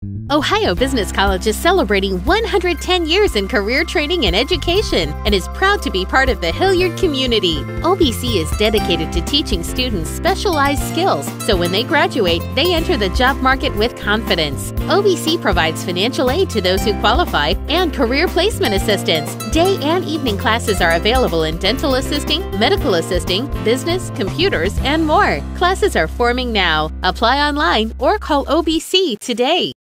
Ohio Business College is celebrating 110 years in career training and education and is proud to be part of the Hilliard community. OBC is dedicated to teaching students specialized skills, so when they graduate, they enter the job market with confidence. OBC provides financial aid to those who qualify and career placement assistance. Day and evening classes are available in dental assisting, medical assisting, business, computers, and more. Classes are forming now. Apply online or call OBC today.